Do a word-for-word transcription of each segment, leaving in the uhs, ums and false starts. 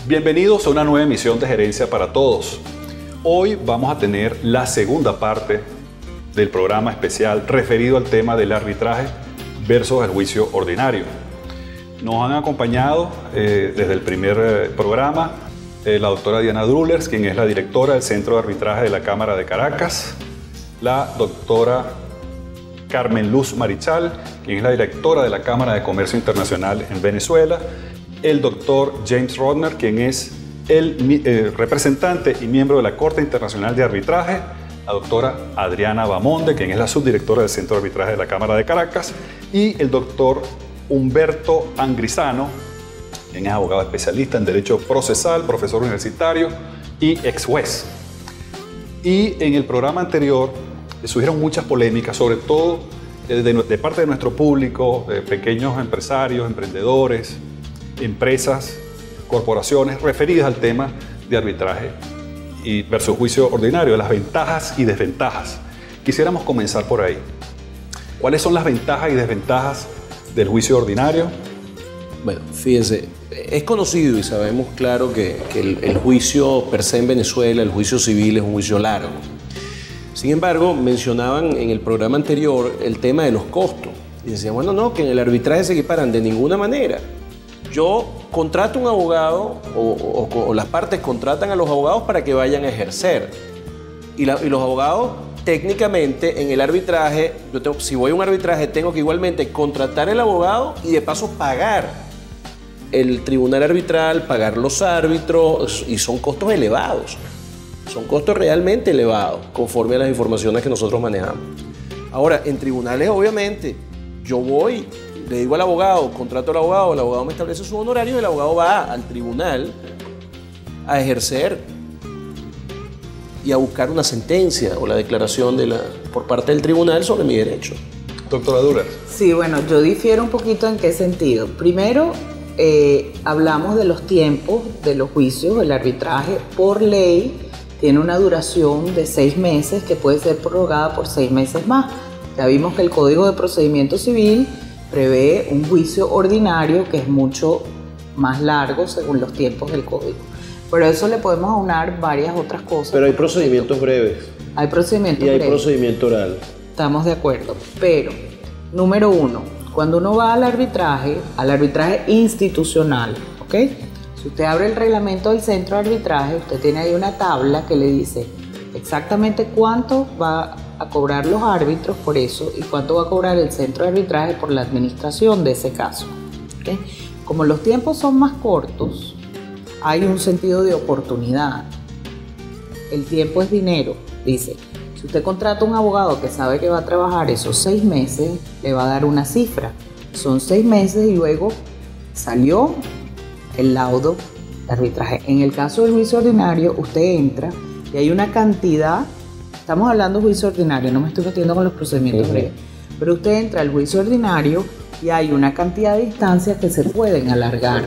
Bienvenidos a una nueva emisión de Gerencia para Todos. Hoy vamos a tener la segunda parte del programa especial referido al tema del arbitraje versus el juicio ordinario. Nos han acompañado eh, desde el primer eh, programa eh, la doctora Diana Drullers, quien es la directora del Centro de Arbitraje de la Cámara de Caracas, la doctora Carmen Luz Marichal, quien es la directora de la Cámara de Comercio Internacional en Venezuela, el doctor James Rodner, quien es el eh, representante y miembro de la Corte Internacional de Arbitraje, la doctora Adriana Bamonde, quien es la subdirectora del Centro de Arbitraje de la Cámara de Caracas, y el doctor Humberto Angrisano, quien es abogado especialista en Derecho Procesal, profesor universitario y ex juez. Y en el programa anterior surgieron muchas polémicas, sobre todo de, de, de parte de nuestro público, de pequeños empresarios, emprendedores, empresas, corporaciones, referidas al tema de arbitraje y versus juicio ordinario, las ventajas y desventajas. Quisiéramos comenzar por ahí. ¿Cuáles son las ventajas y desventajas del juicio ordinario? Bueno, fíjense, es conocido y sabemos claro que, que el, el juicio per se en Venezuela, el juicio civil es un juicio largo. Sin embargo, mencionaban en el programa anterior el tema de los costos. Y decían, bueno, no, que en el arbitraje se equiparan de ninguna manera. Yo contrato un abogado o, o, o las partes contratan a los abogados para que vayan a ejercer. Y, la, y los abogados, técnicamente, en el arbitraje, yo tengo, si voy a un arbitraje, tengo que igualmente contratar el abogado y de paso pagar el tribunal arbitral, pagar los árbitros, y son costos elevados. Son costos realmente elevados, conforme a las informaciones que nosotros manejamos. Ahora, en tribunales, obviamente, yo voy, le digo al abogado, contrato al abogado, el abogado me establece su honorario y el abogado va al tribunal a ejercer y a buscar una sentencia o la declaración de la, por parte del tribunal sobre mi derecho. Doctora Drullers. Sí, bueno, yo difiero un poquito en qué sentido. Primero, eh, hablamos de los tiempos de los juicios, el arbitraje por ley tiene una duración de seis meses que puede ser prorrogada por seis meses más. Ya vimos que el Código de Procedimiento Civil prevé un juicio ordinario que es mucho más largo según los tiempos del Código. Pero a eso le podemos aunar varias otras cosas. Pero hay procedimientos breves. Hay procedimientos breves. Y hay breves. procedimiento oral. Estamos de acuerdo. Pero, número uno, cuando uno va al arbitraje, al arbitraje institucional, ¿ok? Si usted abre el reglamento del centro de arbitraje, usted tiene ahí una tabla que le dice exactamente cuánto va a cobrar los árbitros por eso y cuánto va a cobrar el centro de arbitraje por la administración de ese caso. ¿Okay? Como los tiempos son más cortos, hay un sentido de oportunidad. El tiempo es dinero, dice. Si usted contrata a un abogado que sabe que va a trabajar esos seis meses, le va a dar una cifra. Son seis meses y luego salió el laudo de arbitraje. En el caso del juicio ordinario, usted entra y hay una cantidad. Estamos hablando de juicio ordinario, no me estoy metiendo con los procedimientos breves. Uh-huh. Pero usted entra al juicio ordinario y hay una cantidad de instancias que se pueden alargar.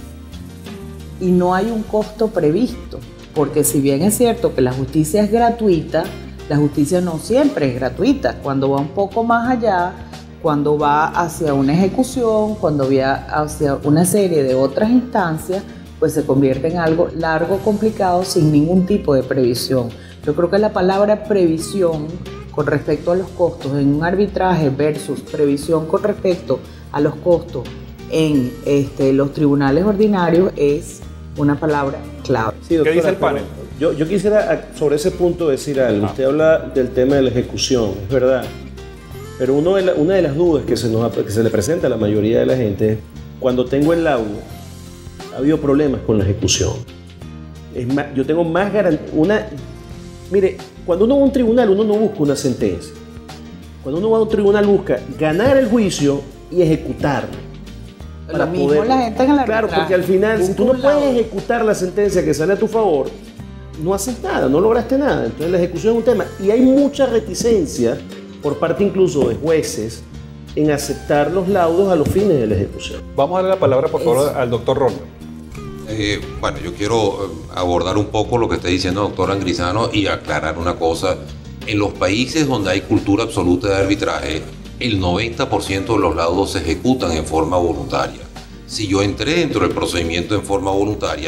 Y no hay un costo previsto, porque si bien es cierto que la justicia es gratuita, la justicia no siempre es gratuita. Cuando va un poco más allá, cuando va hacia una ejecución, cuando va hacia una serie de otras instancias, pues se convierte en algo largo, complicado, sin ningún tipo de previsión. Yo creo que la palabra previsión con respecto a los costos en un arbitraje versus previsión con respecto a los costos en este, los tribunales ordinarios es una palabra clave. Sí, doctora, ¿qué dice el panel? Yo, yo quisiera sobre ese punto decir algo. Ah. Usted habla del tema de la ejecución, es verdad. Pero uno de la, una de las dudas que se, nos, que se le presenta a la mayoría de la gente es cuando tengo el laudo, ha habido problemas con la ejecución. Es más, yo tengo más garantía. Una, mire, cuando uno va a un tribunal, uno no busca una sentencia. Cuando uno va a un tribunal, busca ganar el juicio y ejecutarlo. Lo mismo poder, la gente en la Claro, porque al final, si tú no puedes ejecutar la sentencia que sale a tu favor, no haces nada, no lograste nada. Entonces la ejecución es un tema. Y hay mucha reticencia por parte incluso de jueces en aceptar los laudos a los fines de la ejecución. Vamos a darle la palabra, por favor, Eso. al doctor Rodner. Eh, bueno, yo quiero abordar un poco lo que está diciendo el doctor Angrisano y aclarar una cosa. En los países donde hay cultura absoluta de arbitraje, el noventa por ciento de los laudos se ejecutan en forma voluntaria. Si yo entré dentro del procedimiento en forma voluntaria,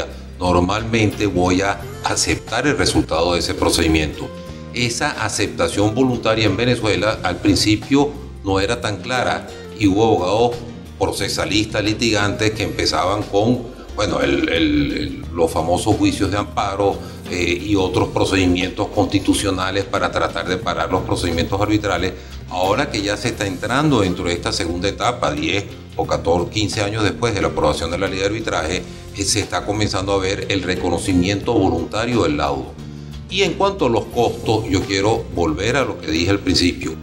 normalmente voy a aceptar el resultado de ese procedimiento. Esa aceptación voluntaria en Venezuela al principio no era tan clara y hubo abogados procesalistas, litigantes que empezaban con bueno, el, el, el, los famosos juicios de amparo eh, y otros procedimientos constitucionales para tratar de parar los procedimientos arbitrales. Ahora que ya se está entrando dentro de esta segunda etapa, diez o catorce, quince años después de la aprobación de la ley de arbitraje, eh, se está comenzando a ver el reconocimiento voluntario del laudo. Y en cuanto a los costos, yo quiero volver a lo que dije al principio.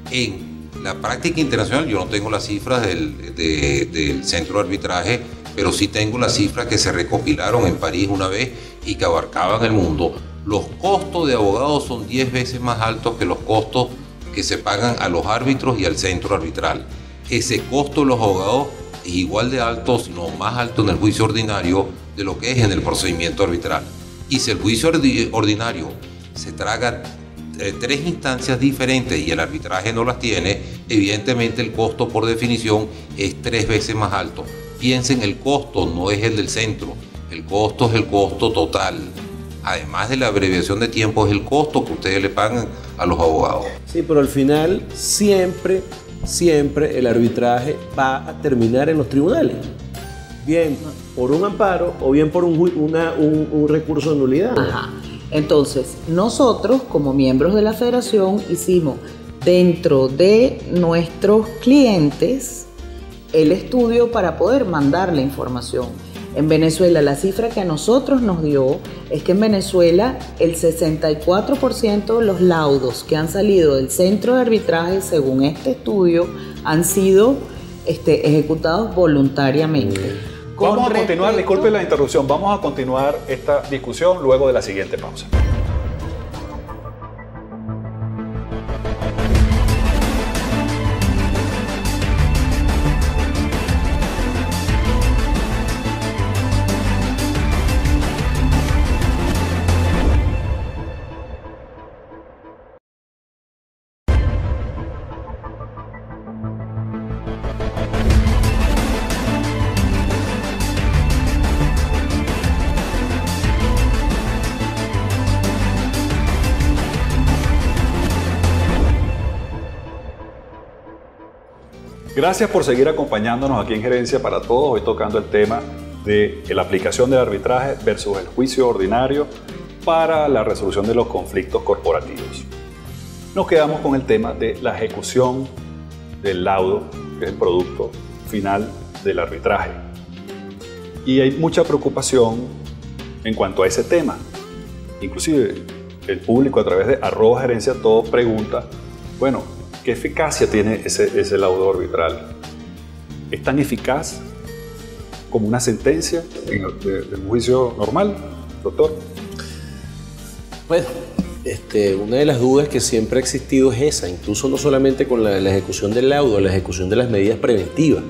En la práctica internacional, yo no tengo las cifras del, de, del centro de arbitraje, pero sí tengo las cifras que se recopilaron en París una vez y que abarcaban el mundo. Los costos de abogados son diez veces más altos que los costos que se pagan a los árbitros y al centro arbitral. Ese costo de los abogados es igual de alto, si no más alto en el juicio ordinario de lo que es en el procedimiento arbitral. Y si el juicio ordinario se traga eh, tres instancias diferentes y el arbitraje no las tiene, evidentemente el costo por definición es tres veces más alto. Piensen, el costo no es el del centro, el costo es el costo total. Además de la abreviación de tiempo, es el costo que ustedes le pagan a los abogados. Sí, pero al final siempre, siempre el arbitraje va a terminar en los tribunales. Bien por un amparo o bien por un, una, un, un recurso de nulidad. Ajá. Entonces, nosotros como miembros de la federación hicimos dentro de nuestros clientes el estudio para poder mandar la información. En Venezuela, la cifra que a nosotros nos dio es que en Venezuela el sesenta y cuatro por ciento de los laudos que han salido del centro de arbitraje, según este estudio, han sido este, ejecutados voluntariamente. Con Vamos a respecto... continuar, disculpe la interrupción, vamos a continuar esta discusión luego de la siguiente pausa. Gracias por seguir acompañándonos aquí en Gerencia para Todos, hoy tocando el tema de la aplicación del arbitraje versus el juicio ordinario para la resolución de los conflictos corporativos. Nos quedamos con el tema de la ejecución del laudo, que es el producto final del arbitraje. Y hay mucha preocupación en cuanto a ese tema. Inclusive el público a través de arroba gerencia todo pregunta, bueno, ¿qué eficacia tiene ese, ese laudo arbitral? ¿Es tan eficaz como una sentencia en el, de, de un juicio normal, doctor? Bueno, este, una de las dudas que siempre ha existido es esa, incluso no solamente con la, la ejecución del laudo, la ejecución de las medidas preventivas.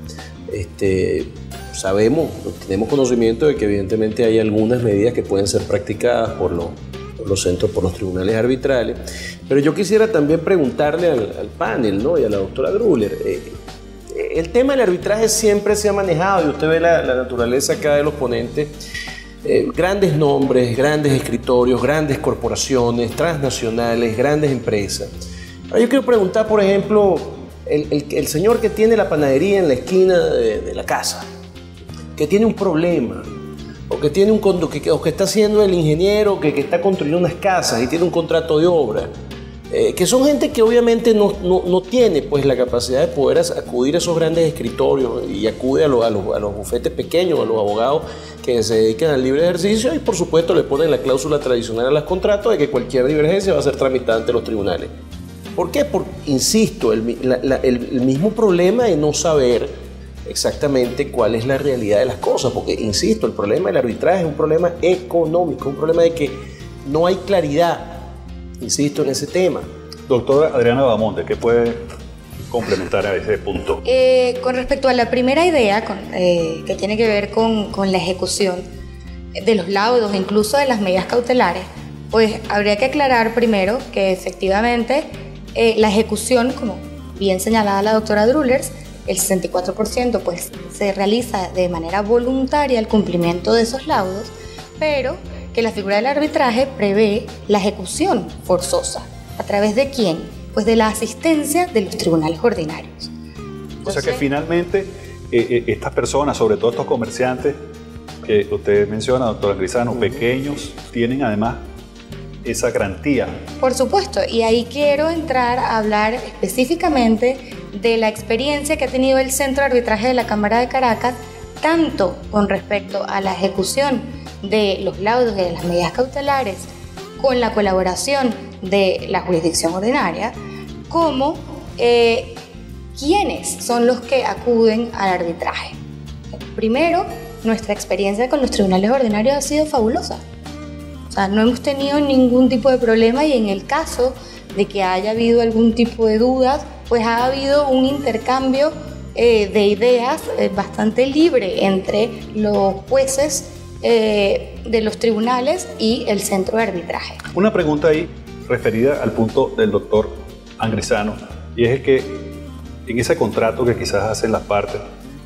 Este, sabemos, tenemos conocimiento de que evidentemente hay algunas medidas que pueden ser practicadas por los los centros, por los tribunales arbitrales, pero yo quisiera también preguntarle al, al panel, ¿no? Y a la doctora Druller, eh, el tema del arbitraje siempre se ha manejado y usted ve la, la naturaleza acá de los ponentes, eh, grandes nombres, grandes escritorios, grandes corporaciones, transnacionales, grandes empresas. Ahora yo quiero preguntar, por ejemplo, el, el, el señor que tiene la panadería en la esquina de, de la casa, que tiene un problema, o que tiene un que, o que está haciendo el ingeniero que, que está construyendo unas casas y tiene un contrato de obra, eh, que son gente que obviamente no, no, no tiene pues la capacidad de poder acudir a esos grandes escritorios y acude a, lo, a, los, a los bufetes pequeños, a los abogados que se dedican al libre ejercicio y por supuesto le ponen la cláusula tradicional a los contratos de que cualquier divergencia va a ser tramitada ante los tribunales. ¿Por qué? Porque, insisto, el, la, la, el, el mismo problema de no saber exactamente cuál es la realidad de las cosas, porque, insisto, el problema del arbitraje es un problema económico, un problema de que no hay claridad, insisto, en ese tema. Doctora Adriana Bahamonde, ¿qué puede complementar a ese punto? Eh, con respecto a la primera idea, con, eh, que tiene que ver con, con la ejecución de los laudos, incluso de las medidas cautelares, pues habría que aclarar primero que efectivamente eh, la ejecución, como bien señalaba la doctora Druller, el sesenta y cuatro por ciento pues, se realiza de manera voluntaria el cumplimiento de esos laudos, pero que la figura del arbitraje prevé la ejecución forzosa. ¿A través de quién? Pues de la asistencia de los tribunales ordinarios. O sea que finalmente eh, eh, estas personas, sobre todo estos comerciantes que usted menciona, doctora Grisano, uh-huh. pequeños, tienen además esa garantía. Por supuesto, y ahí quiero entrar a hablar específicamente de la experiencia que ha tenido el Centro de Arbitraje de la Cámara de Caracas, tanto con respecto a la ejecución de los laudos y de las medidas cautelares con la colaboración de la jurisdicción ordinaria, como eh, quiénes son los que acuden al arbitraje. Primero, nuestra experiencia con los tribunales ordinarios ha sido fabulosa. O sea, no hemos tenido ningún tipo de problema y en el caso de que haya habido algún tipo de dudas, pues ha habido un intercambio eh, de ideas eh, bastante libre entre los jueces eh, de los tribunales y el centro de arbitraje. Una pregunta ahí referida al punto del doctor Angrisano, y es el que en ese contrato que quizás hacen las partes,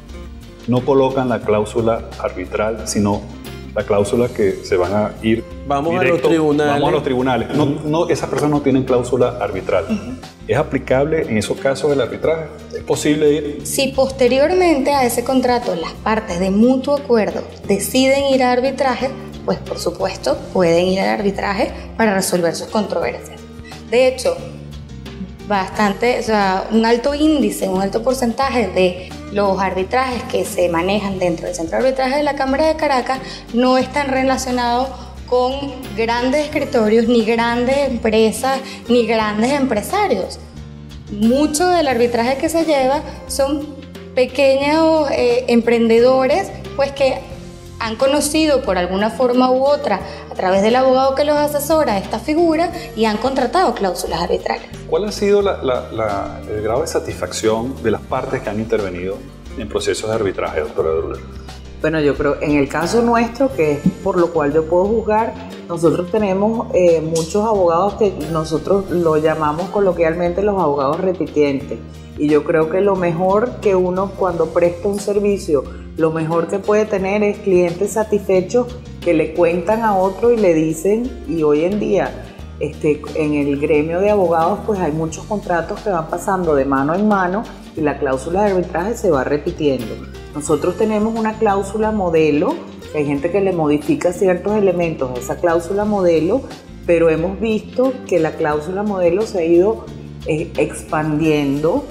no colocan la cláusula arbitral, sino la cláusula que se van a ir vamos directo, a los tribunales. Vamos a los tribunales. No, no, esas personas no tienen cláusula arbitral. Uh-huh. ¿Es aplicable en esos casos del arbitraje? ¿Es posible ir? Si posteriormente a ese contrato las partes de mutuo acuerdo deciden ir a arbitraje, pues por supuesto pueden ir al arbitraje para resolver sus controversias. De hecho, bastante, o sea, un alto índice, un alto porcentaje de los arbitrajes que se manejan dentro del Centro de Arbitraje de la Cámara de Caracas no están relacionados con grandes escritorios, ni grandes empresas, ni grandes empresarios. Mucho del arbitraje que se lleva son pequeños eh, emprendedores, pues que han conocido por alguna forma u otra, a través del abogado que los asesora, esta figura y han contratado cláusulas arbitrales. ¿Cuál ha sido la, la, la, el grado de satisfacción de las partes que han intervenido en procesos de arbitraje, doctora Druller? Bueno, yo creo, en el caso nuestro, que es por lo cual yo puedo juzgar, nosotros tenemos eh, muchos abogados que nosotros lo llamamos coloquialmente los abogados repitientes. Y yo creo que lo mejor que uno cuando presta un servicio, lo mejor que puede tener es clientes satisfechos que le cuentan a otro y le dicen, y hoy en día este, en el gremio de abogados pues hay muchos contratos que van pasando de mano en mano y la cláusula de arbitraje se va repitiendo. Nosotros tenemos una cláusula modelo, que hay gente que le modifica ciertos elementos a esa cláusula modelo, pero hemos visto que la cláusula modelo se ha ido eh, expandiendo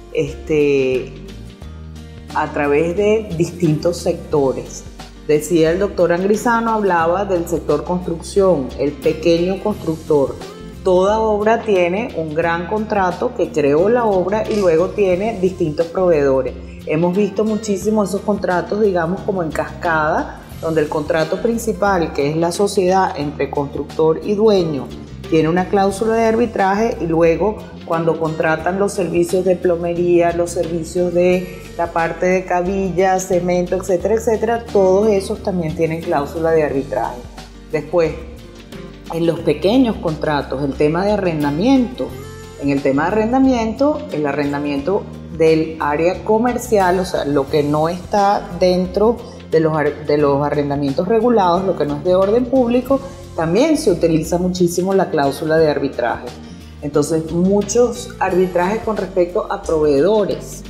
este, a través de distintos sectores. Decía el doctor Angrisano, hablaba del sector construcción, el pequeño constructor. Toda obra tiene un gran contrato que creó la obra y luego tiene distintos proveedores. Hemos visto muchísimo esos contratos, digamos, como en cascada, donde el contrato principal, que es la sociedad entre constructor y dueño, tiene una cláusula de arbitraje y luego cuando contratan los servicios de plomería, los servicios de la parte de cabilla, cemento, etcétera, etcétera, todos esos también tienen cláusula de arbitraje. Después, en los pequeños contratos, el tema de arrendamiento. En el tema de arrendamiento, el arrendamiento del área comercial, o sea, lo que no está dentro de los, de los arrendamientos regulados, lo que no es de orden público, también se utiliza muchísimo la cláusula de arbitraje. Entonces, muchos arbitrajes con respecto a proveedores.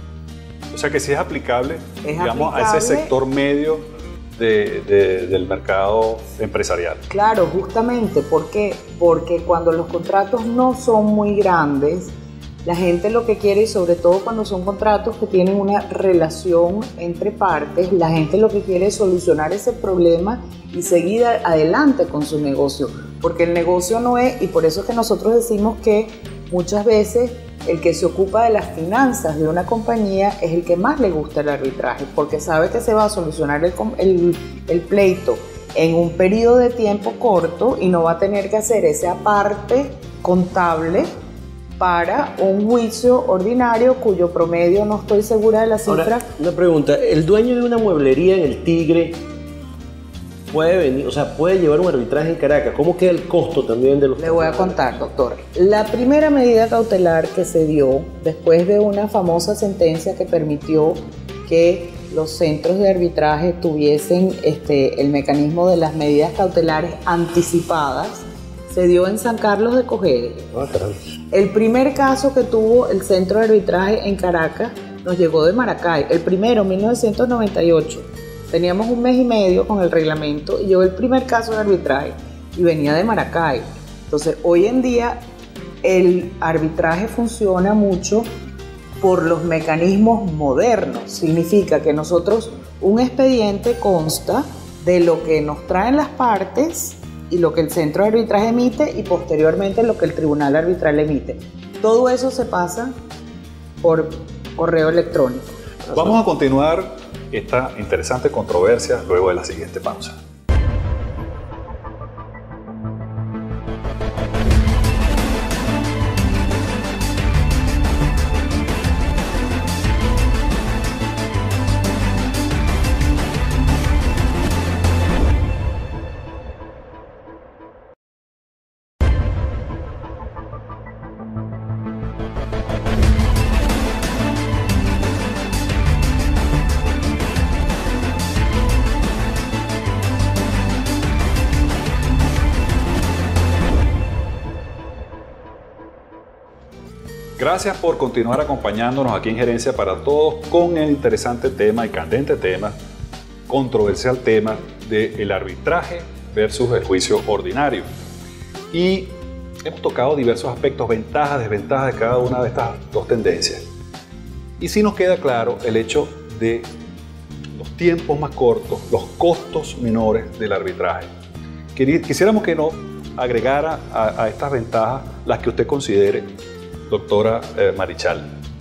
O sea que sí es aplicable, es digamos, aplicable, a ese sector medio de, de, del mercado empresarial. Claro, justamente. ¿Por qué? Porque cuando los contratos no son muy grandes, la gente lo que quiere, y sobre todo cuando son contratos que tienen una relación entre partes, la gente lo que quiere es solucionar ese problema y seguir adelante con su negocio. Porque el negocio no es, y por eso es que nosotros decimos que muchas veces el que se ocupa de las finanzas de una compañía es el que más le gusta el arbitraje, porque sabe que se va a solucionar el, el, el pleito en un periodo de tiempo corto y no va a tener que hacer esa parte contable para un juicio ordinario cuyo promedio no estoy segura de la cifra. Ahora, una pregunta, ¿el dueño de una mueblería en el Tigre puede venir, o sea, puede llevar un arbitraje en Caracas? ¿Cómo queda el costo también de los... Le voy a contar, doctor. La primera medida cautelar que se dio después de una famosa sentencia que permitió que los centros de arbitraje tuviesen este, el mecanismo de las medidas cautelares anticipadas se dio en San Carlos de Cojedes. Ah, caramba. El primer caso que tuvo el centro de arbitraje en Caracas nos llegó de Maracay, el primero en mil novecientos noventa y ocho. Teníamos un mes y medio con el reglamento y llegó el primer caso de arbitraje y venía de Maracay. Entonces, hoy en día el arbitraje funciona mucho por los mecanismos modernos. Significa que nosotros, un expediente consta de lo que nos traen las partes y lo que el centro de arbitraje emite y posteriormente lo que el tribunal arbitral emite. Todo eso se pasa por correo electrónico. Vamos a continuar esta interesante controversia luego de la siguiente pausa. Gracias por continuar acompañándonos aquí en Gerencia para Todos con el interesante tema y candente tema, controversial tema del arbitraje versus el juicio ordinario. Y hemos tocado diversos aspectos, ventajas, desventajas de cada una de estas dos tendencias. Y sí nos queda claro el hecho de los tiempos más cortos, los costos menores del arbitraje. Quisiéramos que nos agregara a, a estas ventajas las que usted considere, doctora eh, Marichal.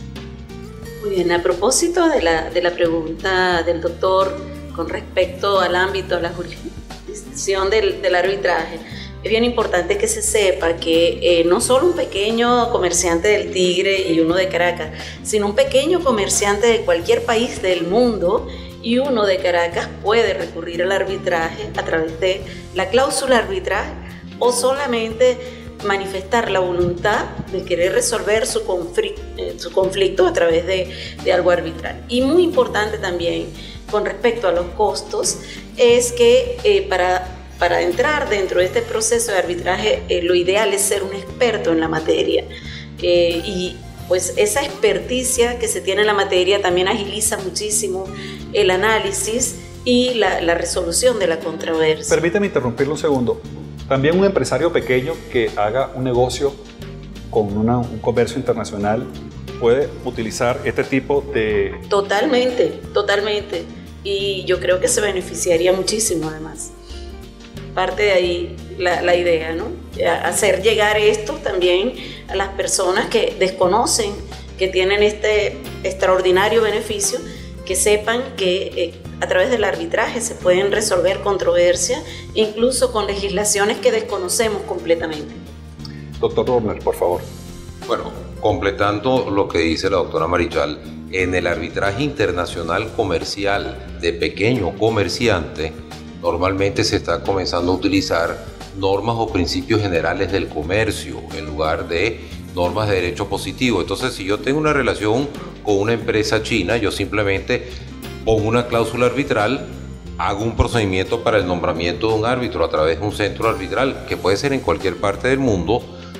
Muy bien, a propósito de la, de la pregunta del doctor con respecto al ámbito, a la jurisdicción del, del arbitraje, es bien importante que se sepa que eh, no solo un pequeño comerciante del Tigre y uno de Caracas, sino un pequeño comerciante de cualquier país del mundo y uno de Caracas puede recurrir al arbitraje a través de la cláusula arbitraje o solamente manifestar la voluntad de querer resolver su conflicto, eh, su conflicto a través de, de algo arbitral. Y muy importante también con respecto a los costos es que eh, para, para entrar dentro de este proceso de arbitraje eh, lo ideal es ser un experto en la materia eh, y pues esa experticia que se tiene en la materia también agiliza muchísimo el análisis y la, la resolución de la controversia. Permíteme interrumpirlo un segundo. También un empresario pequeño que haga un negocio con una, un comercio internacional puede utilizar este tipo de... Totalmente, totalmente. Y yo creo que se beneficiaría muchísimo además. Parte de ahí la, la idea, ¿no? Hacer llegar esto también a las personas que desconocen que tienen este extraordinario beneficio, que sepan que eh, a través del arbitraje se pueden resolver controversias, incluso con legislaciones que desconocemos completamente. Doctor Dorner, por favor. Bueno, completando lo que dice la doctora Marichal, en el arbitraje internacional comercial de pequeño comerciante, normalmente se está comenzando a utilizar normas o principios generales del comercio en lugar de normas de derecho positivo. Entonces, si yo tengo una relación con una empresa china, yo simplemente pongo una cláusula arbitral, hago un procedimiento para el nombramiento de un árbitro a través de un centro arbitral, que puede ser en cualquier parte del mundo,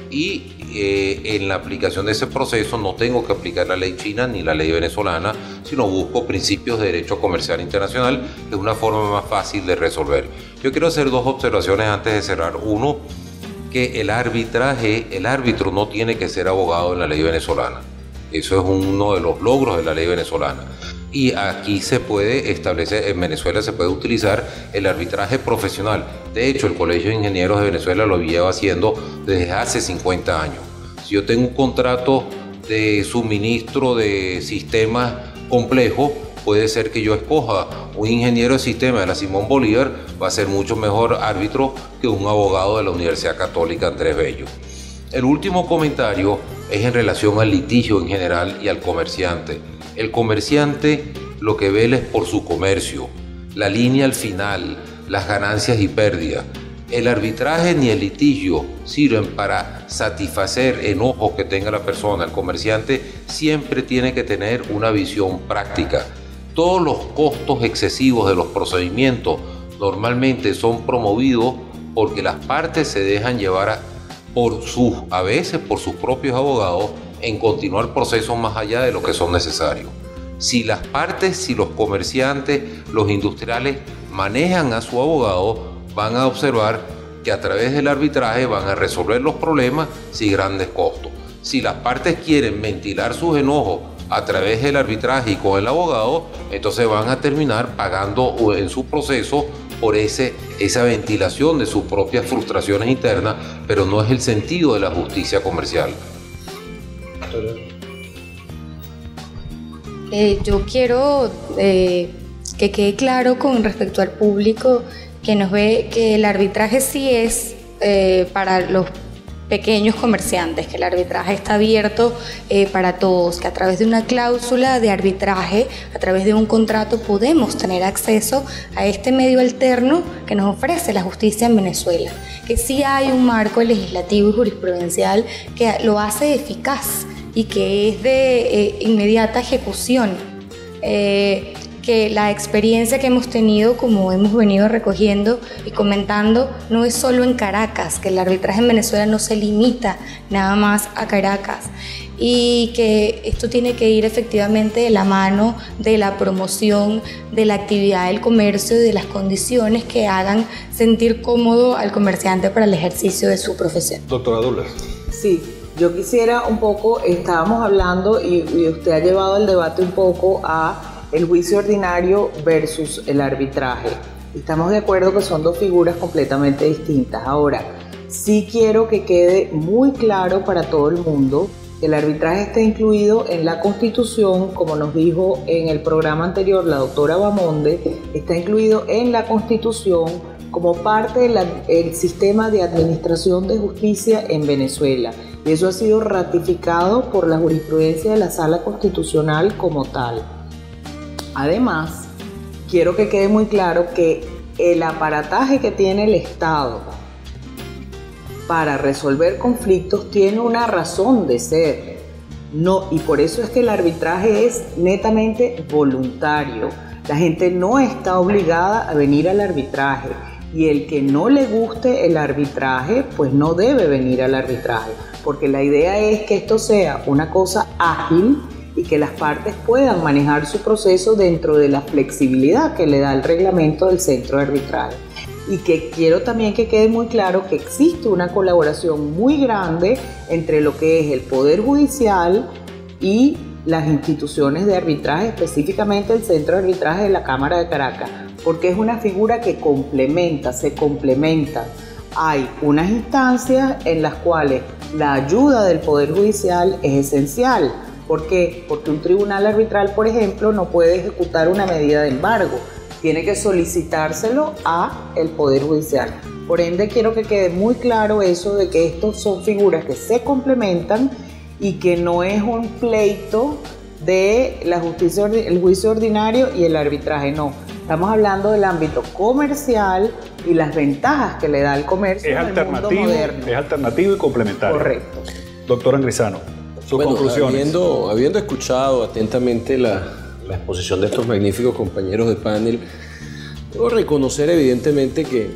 y eh, en la aplicación de ese proceso no tengo que aplicar la ley china ni la ley venezolana, sino busco principios de derecho comercial internacional, que es una forma más fácil de resolver. Yo quiero hacer dos observaciones antes de cerrar. Uno, que el arbitraje, el árbitro no tiene que ser abogado en la ley venezolana. Eso es uno de los logros de la ley venezolana. Y aquí se puede establecer, en Venezuela se puede utilizar el arbitraje profesional. De hecho, el Colegio de Ingenieros de Venezuela lo lleva haciendo desde hace cincuenta años. Si yo tengo un contrato de suministro de sistemas complejos, puede ser que yo escoja un ingeniero de sistema de la Simón Bolívar, va a ser mucho mejor árbitro que un abogado de la Universidad Católica Andrés Bello. El último comentario es en relación al litigio en general y al comerciante. El comerciante lo que vela es por su comercio, la línea al final, las ganancias y pérdidas. El arbitraje ni el litigio sirven para satisfacer enojos que tenga la persona. El comerciante siempre tiene que tener una visión práctica. Todos los costos excesivos de los procedimientos normalmente son promovidos porque las partes se dejan llevar a, por sus, a veces por sus propios abogados en continuar procesos más allá de lo que son necesarios. Si las partes, si los comerciantes, los industriales manejan a su abogado, van a observar que a través del arbitraje van a resolver los problemas sin grandes costos. Si las partes quieren ventilar sus enojos a través del arbitraje y con el abogado, entonces van a terminar pagando en su proceso por ese, esa ventilación de sus propias frustraciones internas, pero no es el sentido de la justicia comercial. Eh, yo quiero eh, que quede claro con respecto al público que nos ve que el arbitraje sí es eh, para los pequeños comerciantes, que el arbitraje está abierto eh, para todos, que a través de una cláusula de arbitraje, a través de un contrato, podemos tener acceso a este medio alterno que nos ofrece la justicia en Venezuela, que sí hay un marco legislativo y jurisprudencial que lo hace eficaz y que es de eh, inmediata ejecución, eh, que la experiencia que hemos tenido, como hemos venido recogiendo y comentando, no es solo en Caracas, que el arbitraje en Venezuela no se limita nada más a Caracas, y que esto tiene que ir efectivamente de la mano de la promoción de la actividad del comercio y de las condiciones que hagan sentir cómodo al comerciante para el ejercicio de su profesión. Doctora Douglas. Sí. Yo quisiera un poco, estábamos hablando y, y usted ha llevado el debate un poco a el juicio ordinario versus el arbitraje. Estamos de acuerdo que son dos figuras completamente distintas. Ahora, sí quiero que quede muy claro para todo el mundo que el arbitraje está incluido en la Constitución, como nos dijo en el programa anterior la doctora Bamonde, está incluido en la Constitución como parte del sistema de administración de justicia en Venezuela. Y eso ha sido ratificado por la jurisprudencia de la Sala Constitucional como tal. Además, quiero que quede muy claro que el aparataje que tiene el Estado para resolver conflictos tiene una razón de ser. No, y por eso es que el arbitraje es netamente voluntario. La gente no está obligada a venir al arbitraje. Y el que no le guste el arbitraje, pues no debe venir al arbitraje. Porque la idea es que esto sea una cosa ágil y que las partes puedan manejar su proceso dentro de la flexibilidad que le da el reglamento del centro de arbitraje. Y que quiero también que quede muy claro que existe una colaboración muy grande entre lo que es el Poder Judicial y las instituciones de arbitraje, específicamente el Centro de Arbitraje de la Cámara de Caracas, porque es una figura que complementa, se complementa. Hay unas instancias en las cuales la ayuda del Poder Judicial es esencial. ¿Por qué? Porque un tribunal arbitral, por ejemplo, no puede ejecutar una medida de embargo. Tiene que solicitárselo a el Poder Judicial. Por ende, quiero que quede muy claro eso de que estos son figuras que se complementan y que no es un pleito de la justicia, el juicio ordinario y el arbitraje, no. Estamos hablando del ámbito comercial y las ventajas que le da el comercio es en el mundo moderno. Es alternativo y complementario. Correcto. Doctor Angrisano, sus bueno, conclusiones. Habiendo, habiendo escuchado atentamente la, la exposición de estos magníficos compañeros de panel, debo reconocer evidentemente que,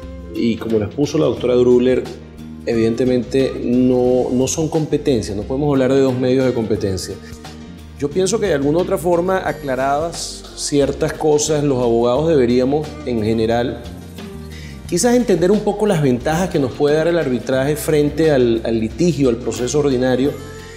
y como lo expuso la doctora Druller, evidentemente no, no son competencias, no podemos hablar de dos medios de competencia. Yo pienso que de alguna otra forma, aclaradas ciertas cosas, los abogados deberíamos, en general, quizás entender un poco las ventajas que nos puede dar el arbitraje frente al, al litigio, al proceso ordinario,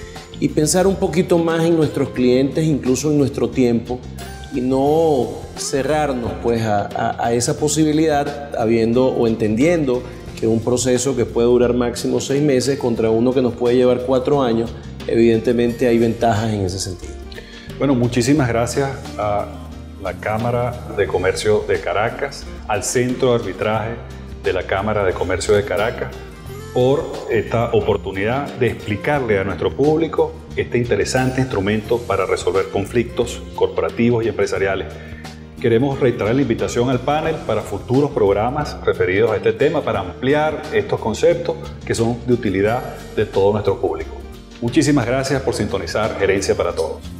y pensar un poquito más en nuestros clientes, incluso en nuestro tiempo, y no cerrarnos pues, a, a, a esa posibilidad, habiendo o entendiendo que un proceso que puede durar máximo seis meses contra uno que nos puede llevar cuatro años, evidentemente hay ventajas en ese sentido. Bueno, muchísimas gracias a la Cámara de Comercio de Caracas, al Centro de Arbitraje de la Cámara de Comercio de Caracas, por esta oportunidad de explicarle a nuestro público este interesante instrumento para resolver conflictos corporativos y empresariales. Queremos reiterar la invitación al panel para futuros programas referidos a este tema, para ampliar estos conceptos que son de utilidad de todo nuestro público. Muchísimas gracias por sintonizar Gerencia para Todos.